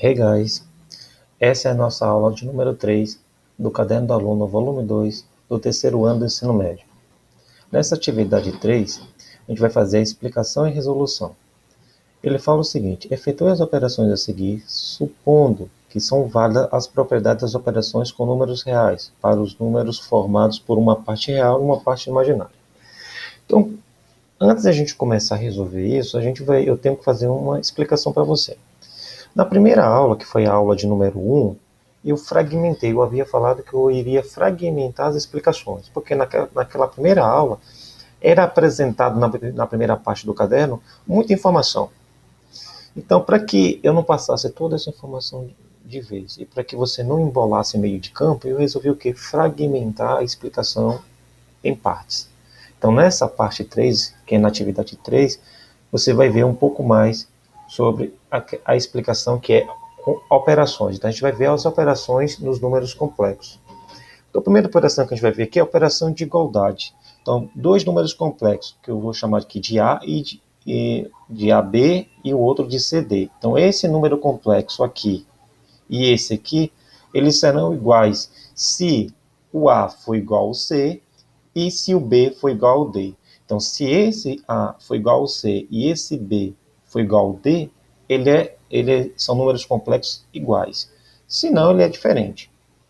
Hey guys, essa é a nossa aula de número 3 do Caderno do Aluno, volume 2, do terceiro ano do ensino médio. Nessa atividade 3, a gente vai fazer a explicação e resolução. Ele fala o seguinte: efetue as operações a seguir, supondo que são válidas as propriedades das operações com números reais, para os números formados por uma parte real e uma parte imaginária. Então, antes da gente começar a resolver isso, eu tenho que fazer uma explicação para você. Na primeira aula, que foi a aula de número 1, eu havia falado que eu iria fragmentar as explicações, porque naquela primeira aula era apresentado na primeira parte do caderno muita informação. Então, para que eu não passasse toda essa informação de vez e para que você não embolasse meio de campo, eu resolvi o quê? Fragmentar a explicação em partes. Então, nessa parte 3, que é na atividade 3, você vai ver um pouco mais sobre a explicação que é operações. Então, a gente vai ver as operações nos números complexos. Então, a primeira operação que a gente vai ver aqui é a operação de igualdade. Então, dois números complexos, que eu vou chamar aqui de A e de AB e o outro de CD. Então, esse número complexo aqui e esse aqui, eles serão iguais se o A for igual ao C e se o B for igual ao D. Então, se esse A for igual ao C e esse B for igual ao D, são números complexos iguais. Se não, ele é diferente.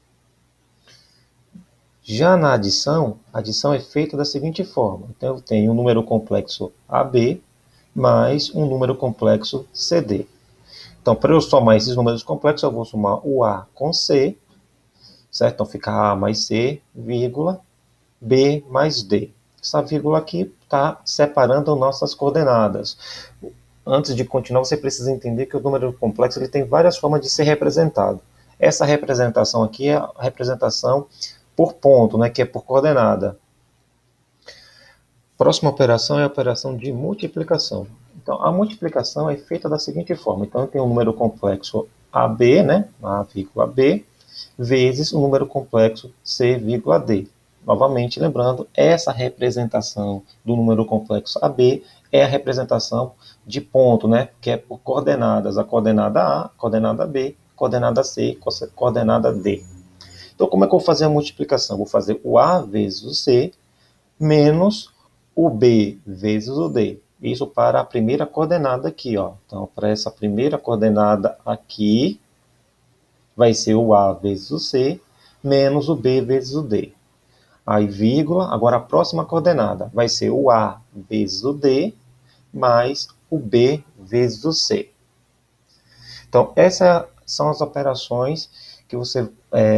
Já na adição, a adição é feita da seguinte forma. Então, eu tenho um número complexo AB mais um número complexo CD. Então, para eu somar esses números complexos, eu vou somar o A com C, certo? Então, fica A mais C, vírgula, B mais D. Essa vírgula aqui está separando nossas coordenadas. Antes de continuar, você precisa entender que o número complexo ele tem várias formas de ser representado. Essa representação aqui é a representação por ponto, né, que é por coordenada. Próxima operação é a operação de multiplicação. Então, a multiplicação é feita da seguinte forma. Então, eu tenho um número complexo AB, né, A, B, vezes o número complexo C, D. Novamente, lembrando, essa representação do número complexo AB é a representação de ponto, né, que é por coordenadas. A coordenada A, a coordenada B, a coordenada C, a coordenada D. Então, como é que eu vou fazer a multiplicação? Vou fazer o A vezes o C menos o B vezes o D. Isso para a primeira coordenada aqui, ó. Então, para essa primeira coordenada aqui, vai ser o A vezes o C menos o B vezes o D. Aí, vírgula, agora a próxima coordenada vai ser o A vezes o D mais o B vezes o C. Então, essas são as operações que você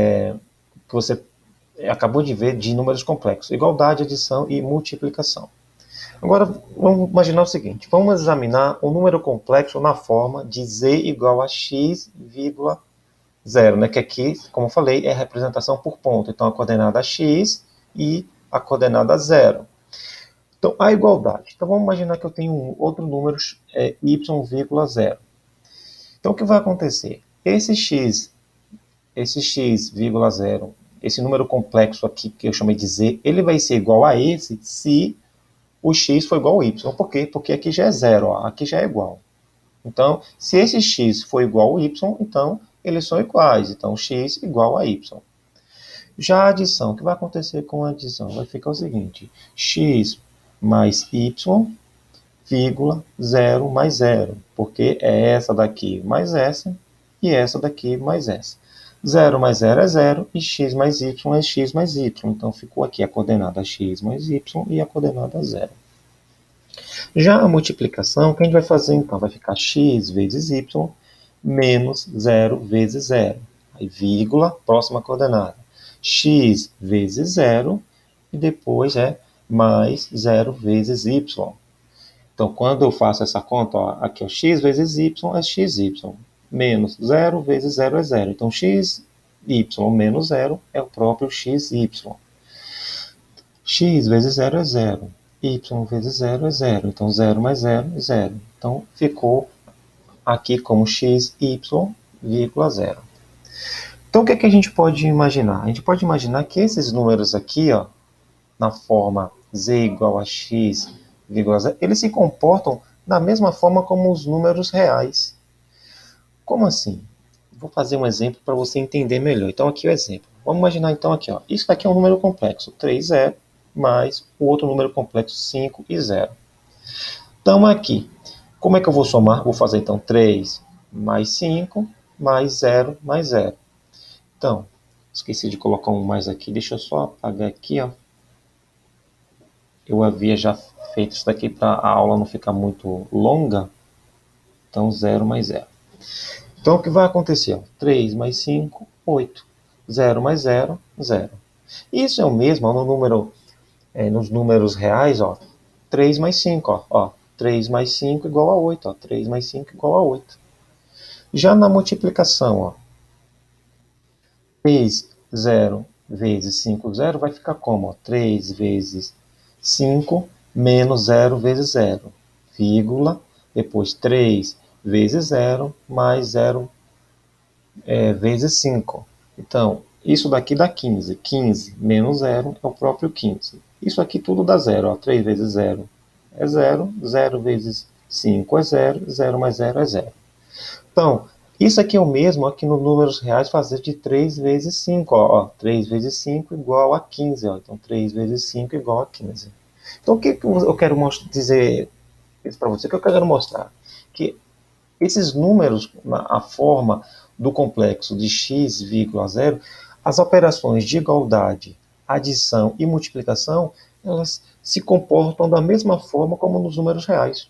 acabou de ver de números complexos. Igualdade, adição e multiplicação. Agora, vamos imaginar o seguinte. Vamos examinar um número complexo na forma de z igual a x, 0, né? Que aqui, como eu falei, é a representação por ponto. Então, a coordenada x e a coordenada 0. Então, a igualdade. Então, vamos imaginar que eu tenho outro número, y,0. Então, o que vai acontecer? Esse x, 0, esse número complexo aqui, que eu chamei de z, ele vai ser igual a esse se o x for igual ao y. Por quê? Porque aqui já é 0, ó, aqui já é igual. Então, se esse x for igual ao y, então eles são iguais. Então, x igual a y. Já a adição, o que vai acontecer com a adição? Vai ficar o seguinte: x mais y, vírgula, 0 mais 0. Porque é essa daqui mais essa e essa daqui mais essa. 0 mais 0 é 0 e x mais y é x mais y. Então, ficou aqui a coordenada x mais y e a coordenada 0. Já a multiplicação, o que a gente vai fazer então? Vai ficar x vezes y menos 0 vezes 0. Aí, vírgula, próxima coordenada. X vezes 0 e depois é mais 0 vezes y. Então, quando eu faço essa conta, ó, aqui é x vezes y é xy. Menos 0 vezes 0 é 0. Então, xy menos 0 é o próprio xy. X vezes 0 é 0. Y vezes 0 é 0. Então, 0 mais 0 é 0. Então, ficou aqui como xy, 0. Então, o que é que a gente pode imaginar? A gente pode imaginar que esses números aqui, ó, na forma z igual a x, 0, eles se comportam da mesma forma como os números reais. Como assim? Vou fazer um exemplo para você entender melhor. Então, aqui é o exemplo. Vamos imaginar, então, aqui, ó. Isso daqui é um número complexo, 3, 0, mais o outro número complexo, 5 e 0. Então, aqui, como é que eu vou somar? Vou fazer, então, 3 mais 5, mais 0, mais 0. Então, esqueci de colocar um mais aqui. Deixa eu só apagar aqui, ó. Eu havia já feito isso daqui para a aula não ficar muito longa. Então, 0 mais 0. Então, o que vai acontecer? Ó? 3 mais 5, 8. 0 mais 0, 0. Isso é o mesmo no número, nos números reais, ó. 3 mais 5, ó. 3 mais 5 igual a 8, ó. 3 mais 5 igual a 8. Já na multiplicação, ó. 3, 0 vezes 5, 0 vai ficar como? Ó? 3 vezes 5 menos 0 vezes 0, vírgula, depois 3 vezes 0 mais 0 vezes 5. Então, isso daqui dá 15. 15 menos 0 é o próprio 15. Isso aqui tudo dá 0. Ó. 3 vezes 0 é 0. 0 vezes 5 é 0. 0 mais 0 é 0. Então, isso aqui é o mesmo aqui nos números reais fazer de 3 vezes 5. Ó. 3 vezes 5 igual a 15. Ó. Então, 3 vezes 5 igual a 15. Então, o que eu quero dizer isso para você? O que eu quero mostrar? Que esses números, a forma do complexo de x, 0, as operações de igualdade, adição e multiplicação, elas se comportam da mesma forma como nos números reais.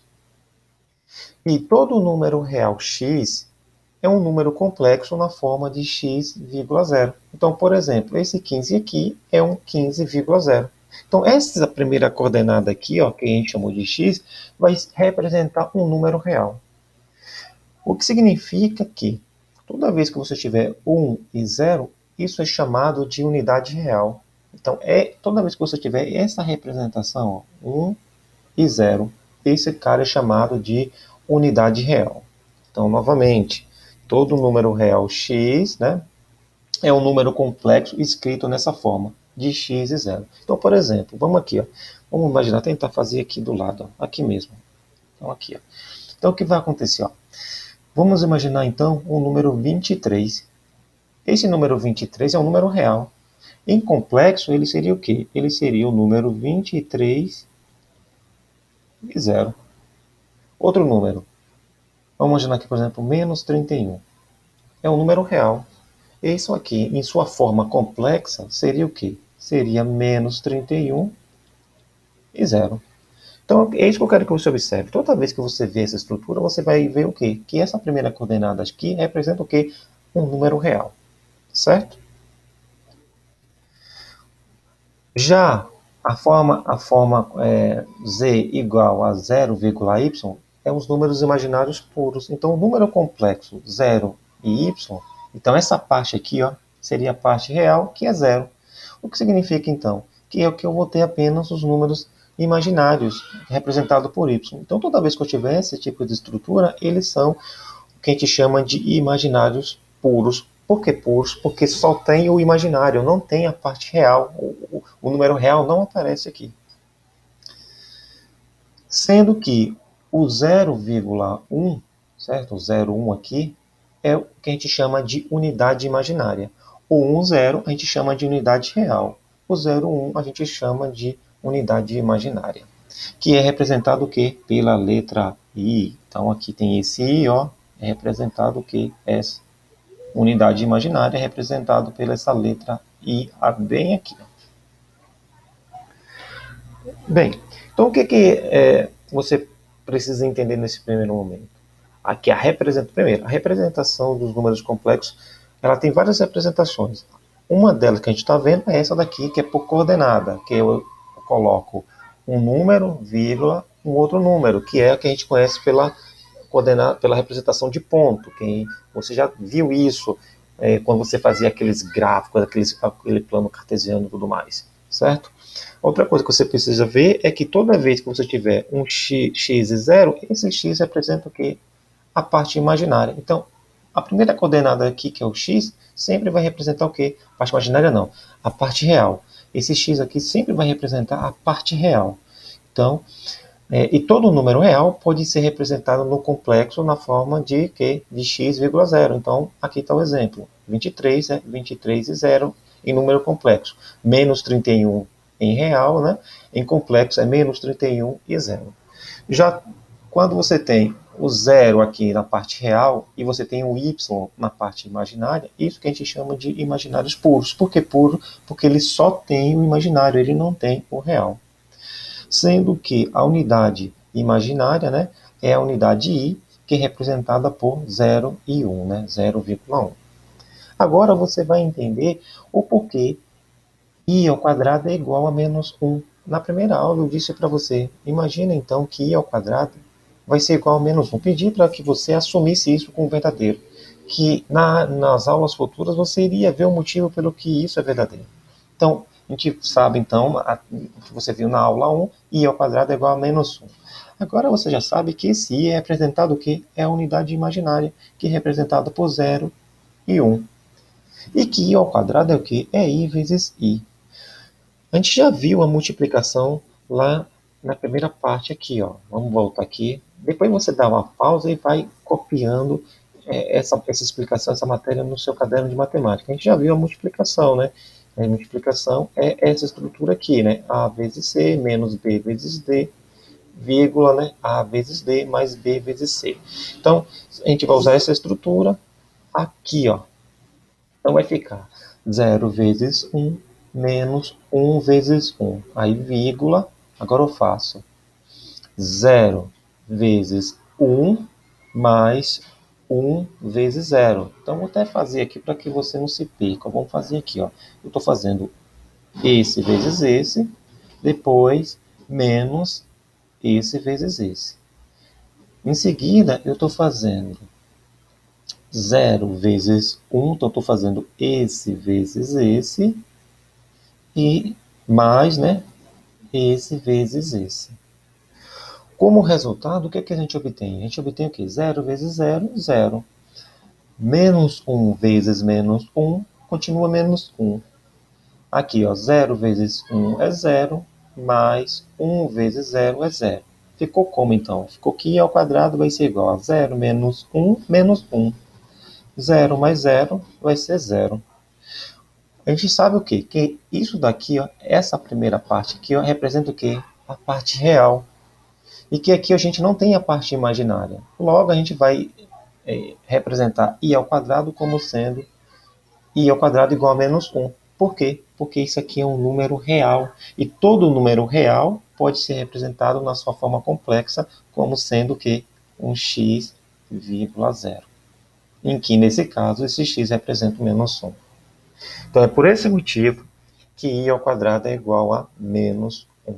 E todo número real x é um número complexo na forma de x, 0. Então, por exemplo, esse 15 aqui é um 15,0. Então, essa primeira coordenada aqui, ó, que a gente chamou de x, vai representar um número real. O que significa que toda vez que você tiver 1 e 0, isso é chamado de unidade real. Então, toda vez que você tiver essa representação, ó, 1 e 0, esse cara é chamado de unidade real. Então, novamente, todo número real x, né, é um número complexo escrito nessa forma, de x e 0. Então, por exemplo, vamos aqui, ó, vamos imaginar, tentar fazer aqui do lado, ó, aqui mesmo. Então, aqui, ó. Então, o que vai acontecer? Ó? Vamos imaginar, então, o número 23. Esse número 23 é um número real. Em complexo, ele seria o quê? Ele seria o número 23 e 0. Outro número. Vamos imaginar aqui, por exemplo, menos 31. É um número real. Isso aqui, em sua forma complexa, seria o quê? Seria menos 31 e 0. Então, é isso que eu quero que você observe. Toda vez que você vê essa estrutura, você vai ver o quê? Que essa primeira coordenada aqui representa o quê? Um número real. Certo? Já a forma z igual a 0,y é os números imaginários puros. Então, o número complexo 0 e y, então essa parte aqui, ó, seria a parte real, que é 0. O que significa, então? Que é o que eu vou ter apenas os números imaginários, representados por y. Então, toda vez que eu tiver esse tipo de estrutura, eles são o que a gente chama de imaginários puros. Por que puros? Porque só tem o imaginário, não tem a parte real. O número real não aparece aqui. Sendo que o 0,1, certo? O 0,1 aqui é o que a gente chama de unidade imaginária. O 1,0 a gente chama de unidade real. O 0,1 a gente chama de unidade imaginária. Que é representado o quê? Pela letra I. Então aqui tem esse I, ó, é representado o quê? Essa unidade imaginária é representado pela essa letra I bem aqui. Bem, então o que você precisa entender nesse primeiro momento? Aqui a representação dos números complexos, ela tem várias representações. Uma delas que a gente está vendo é essa daqui, que é por coordenada, que eu coloco um número, vírgula, um outro número, que é a que a gente conhece pela representação de ponto. Você já viu isso quando você fazia aqueles gráficos, aquele plano cartesiano e tudo mais, certo? Outra coisa que você precisa ver é que toda vez que você tiver um x e 0, esse x representa o quê? A parte imaginária. Então, a primeira coordenada aqui, que é o x, sempre vai representar o quê? A parte imaginária não, a parte real. Esse x aqui sempre vai representar a parte real. Então, E todo número real pode ser representado no complexo na forma de quê? De x,0. Então, aqui está o exemplo. 23, 23 e 0 em número complexo. Menos 31 em real, né? Em complexo é menos 31 e 0. Já quando você tem o 0 aqui na parte real e você tem o y na parte imaginária, isso que a gente chama de imaginários puros. Por que puro? Porque ele só tem o imaginário, ele não tem o real. Sendo que a unidade imaginária, né, é a unidade i, que é representada por 0 e 1, né, 0,1. Agora você vai entender o porquê i ao quadrado é igual a menos 1. Na primeira aula eu disse para você, imagina então que i ao quadrado vai ser igual a menos 1. Pedi para que você assumisse isso como verdadeiro, que nas aulas futuras você iria ver o motivo pelo que isso é verdadeiro. Então, a gente sabe, então, o que você viu na aula 1, i ao quadrado é igual a menos 1. Agora você já sabe que esse i é representado o quê? É a unidade imaginária, que é representada por 0 e 1. E que i ao quadrado é o quê? É i vezes i. A gente já viu a multiplicação lá na primeira parte aqui, ó. Vamos voltar aqui. Depois você dá uma pausa e vai copiando essa explicação, essa matéria no seu caderno de matemática. A gente já viu a multiplicação, né? A multiplicação é essa estrutura aqui, né? A vezes C menos B vezes D, vírgula, né? A vezes D mais B vezes C. Então, a gente vai usar essa estrutura aqui, ó. Então, vai ficar 0 vezes 1 menos 1 vezes 1. Aí, vírgula. Agora eu faço 0 vezes 1 mais 1 vezes 0. Então, vou até fazer aqui para que você não se perca. Vamos fazer aqui, ó. Eu estou fazendo esse vezes esse, depois menos esse vezes esse. Em seguida, eu estou fazendo 0 vezes 1, então estou fazendo esse vezes esse, e mais, né, esse vezes esse. Como resultado, o que, que a gente obtém? A gente obtém o quê? 0 vezes 0, 0. Menos 1 vezes menos 1, continua menos 1. Aqui, ó, 0 vezes 1 é 0, mais 1 vezes 0 é 0. Ficou como, então? Ficou que i ao quadrado vai ser igual a 0 menos 1 menos 1. 0 mais 0 vai ser 0. A gente sabe o quê? Que isso daqui, ó, essa primeira parte aqui, ó, representa o quê? A parte real. E que aqui a gente não tem a parte imaginária. Logo, a gente vai representar i ao quadrado como sendo i ao quadrado igual a menos 1. Por quê? Porque isso aqui é um número real. E todo número real pode ser representado na sua forma complexa como sendo o quê? Um x, 0. Em que, nesse caso, esse x representa o menos 1. Então, é por esse motivo que i ao quadrado é igual a menos 1.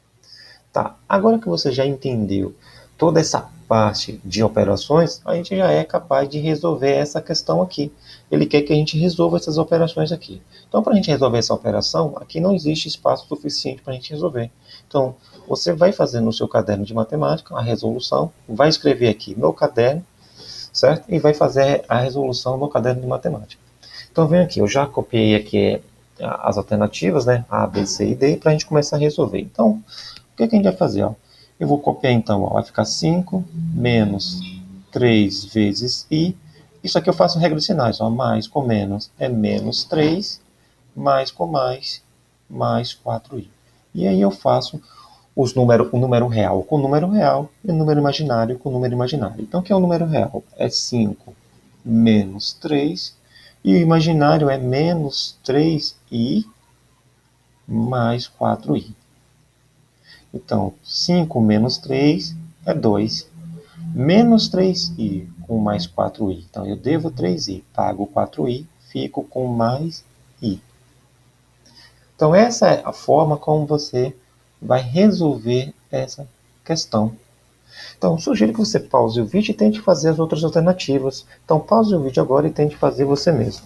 Tá, agora que você já entendeu toda essa parte de operações, a gente já é capaz de resolver essa questão aqui. Ele quer que a gente resolva essas operações aqui. Então, para a gente resolver essa operação, aqui não existe espaço suficiente para a gente resolver. Então, você vai fazer no seu caderno de matemática a resolução, vai escrever aqui no caderno, certo? E vai fazer a resolução no caderno de matemática. Então, vem aqui, eu já copiei aqui as alternativas, né? A, B, C e D, para a gente começar a resolver. Então, o que a gente vai fazer? Ó? Eu vou copiar então, ó, vai ficar 5 menos 3 vezes i. Isso aqui eu faço regra de sinais, ó, mais com menos é menos 3, mais com mais 4i. E aí eu faço o número real com o número real e o número imaginário com o número imaginário. Então, o que é o número real? É 5 menos 3, e o imaginário é menos 3i mais 4i. Então, 5 menos 3 é 2. Menos 3i com mais 4i. Então, eu devo 3i, pago 4i, fico com mais i. Então, essa é a forma como você vai resolver essa questão. Então, sugiro que você pause o vídeo e tente fazer as outras alternativas. Então, pause o vídeo agora e tente fazer você mesmo.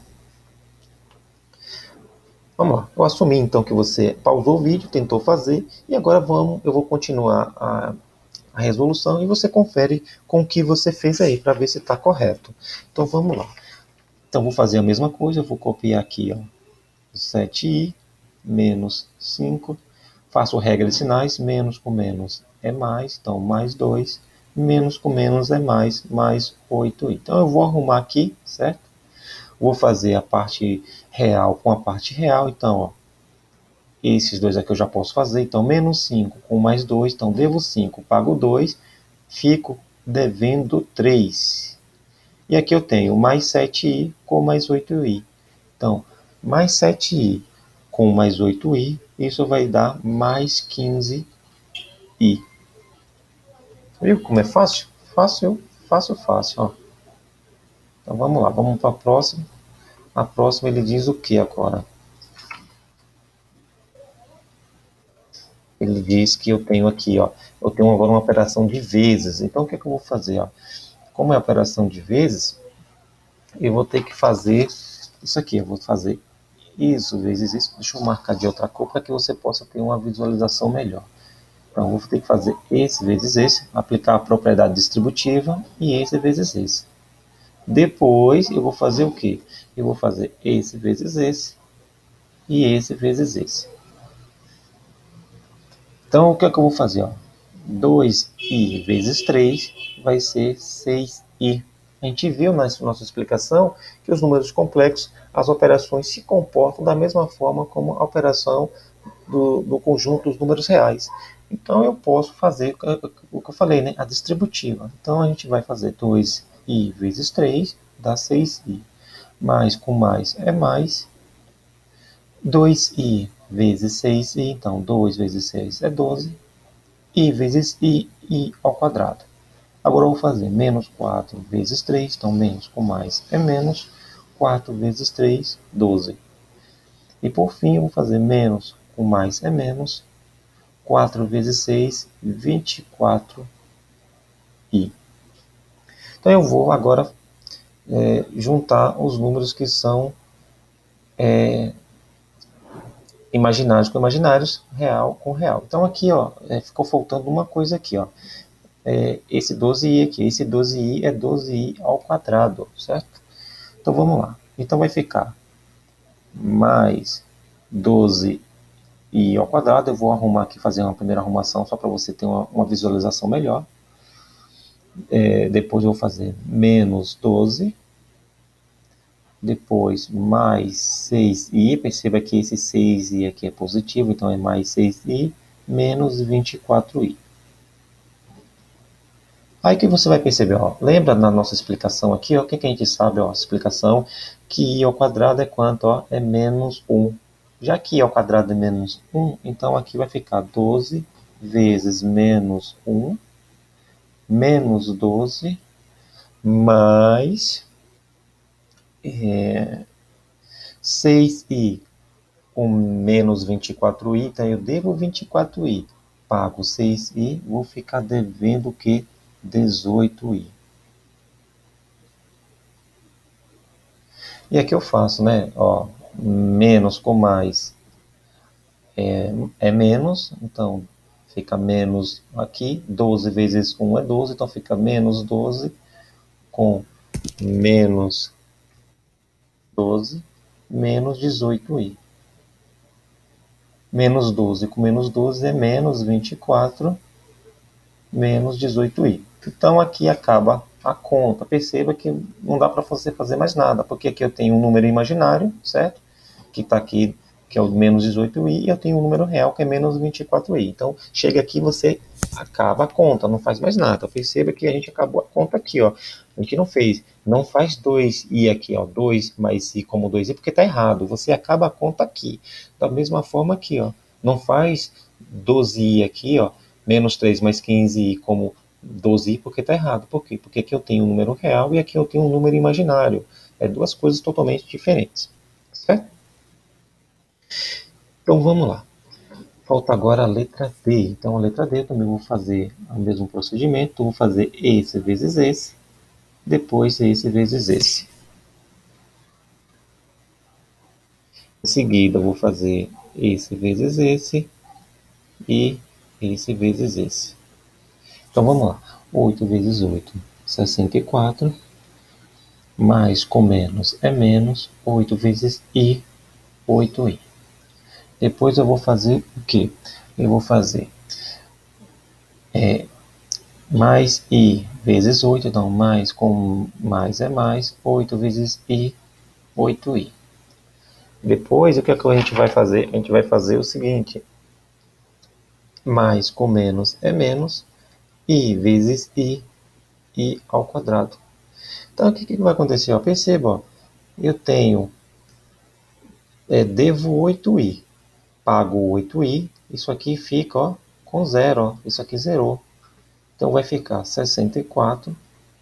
Vamos lá, eu assumi então que você pausou o vídeo, tentou fazer, e agora eu vou continuar a resolução e você confere com o que você fez aí, para ver se está correto. Então vamos lá. Então vou fazer a mesma coisa, eu vou copiar aqui, ó, 7i menos 5, faço regra de sinais, menos com menos é mais, então mais 2, menos com menos é mais 8i. Então eu vou arrumar aqui, certo? Vou fazer a parte real com a parte real, então, ó, esses dois aqui eu já posso fazer, então menos 5 com mais 2, então devo 5, pago 2, fico devendo 3. E aqui eu tenho mais 7i com mais 8i. Então, mais 7i com mais 8i, isso vai dar mais 15i. Viu como é fácil? Fácil, fácil, fácil. Ó. Então vamos lá, vamos para a próxima. A próxima ele diz o que agora? Ele diz que eu tenho aqui, ó, eu tenho agora uma operação de vezes. Então o que, é que eu vou fazer? Ó? Como é operação de vezes, eu vou ter que fazer isso aqui. Eu vou fazer isso vezes isso. Deixa eu marcar de outra cor para que você possa ter uma visualização melhor. Então, eu vou ter que fazer esse vezes esse, aplicar a propriedade distributiva e esse vezes esse. Depois, eu vou fazer o quê? Eu vou fazer esse vezes esse e esse vezes esse. Então, o que é que eu vou fazer? Ó? 2i vezes 3 vai ser 6i. A gente viu na nossa explicação que os números complexos, as operações se comportam da mesma forma como a operação do conjunto dos números reais. Então, eu posso fazer o que eu falei, né? A distributiva. Então, a gente vai fazer 2i vezes 3 dá 6i. Mais com mais é mais. 2i vezes 6i, então 2 vezes 6 é 12. I vezes i ao quadrado. Agora eu vou fazer menos 4 vezes 3, então menos com mais é menos. 4 vezes 3, 12. E por fim eu vou fazer menos com mais é menos. 4 vezes 6, 24i. Então eu vou agora juntar os números que são imaginários com imaginários, real com real. Então aqui ó, ficou faltando uma coisa aqui. Ó. Esse 12i aqui, esse 12i é 12i ao quadrado, certo? Então vamos lá. Então vai ficar mais 12i ao quadrado. Eu vou arrumar aqui, fazer uma primeira arrumação só para você ter uma visualização melhor. Depois eu vou fazer menos 12, depois mais 6i, perceba que esse 6i aqui é positivo, então é mais 6i, menos 24i. Aí que você vai perceber, ó, lembra na nossa explicação aqui, ó, o que a gente sabe, ó, a explicação que i ao quadrado é quanto? Ó, é menos 1. Já que i ao quadrado é menos 1, então aqui vai ficar 12 vezes menos 1, menos 12, mais 6i com menos 24i, então eu devo 24i, pago 6i, vou ficar devendo o que? 18i. E aqui eu faço, né? Ó, menos com mais é menos, então fica menos aqui, 12 vezes 1 é 12, então fica menos 12 com menos 12, menos 18i. Menos 12 com menos 12 é menos 24, menos 18i. Então aqui acaba a conta. Perceba que não dá para você fazer mais nada, porque aqui eu tenho um número imaginário, certo? Que está aqui, que é o menos 18i, e eu tenho um número real, que é menos 24i. Então, chega aqui, você acaba a conta, não faz mais nada. Perceba que a gente acabou a conta aqui, ó. A gente não faz 2i aqui, ó, 2 mais i como 2i, porque está errado. Você acaba a conta aqui. Da mesma forma aqui, ó. Não faz 12i aqui, ó, menos 3 mais 15i como 12i, porque está errado. Por quê? Porque aqui eu tenho um número real e aqui eu tenho um número imaginário. É duas coisas totalmente diferentes. Certo? Então vamos lá. Falta agora a letra D. Então a letra D eu também vou fazer o mesmo procedimento. Vou fazer esse vezes esse. Depois esse vezes esse. Em seguida eu vou fazer esse vezes esse. E esse vezes esse. Então vamos lá. 8 vezes 8, 64. Mais com menos é menos. 8 vezes i, 8i. Depois eu vou fazer o quê? Eu vou fazer mais i vezes 8, então mais com mais é mais, 8 vezes i, 8i. Depois, o que é que a gente vai fazer? A gente vai fazer o seguinte, mais com menos é menos, i vezes i ao quadrado. Então, o que vai acontecer? Ó, perceba, ó, eu tenho, devo 8i, pago 8i, isso aqui fica ó, com zero, ó, isso aqui zerou. Então, vai ficar 64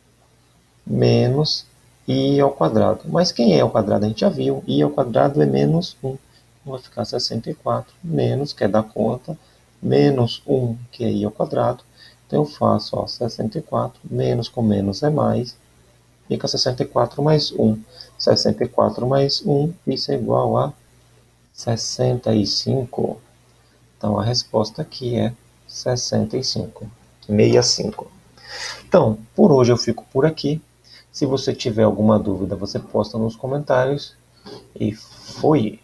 menos i ao quadrado. Mas quem é ao quadrado? A gente já viu. I ao quadrado é menos 1. Então, vai ficar 64 menos, que é da conta, menos 1, que é i ao quadrado. Então, eu faço ó, 64 menos com menos é mais. Fica 64 mais 1. 64 mais 1, isso é igual a 65. Então, a resposta aqui é 65. 65. Então, por hoje eu fico por aqui. Se você tiver alguma dúvida, você posta nos comentários. E fui!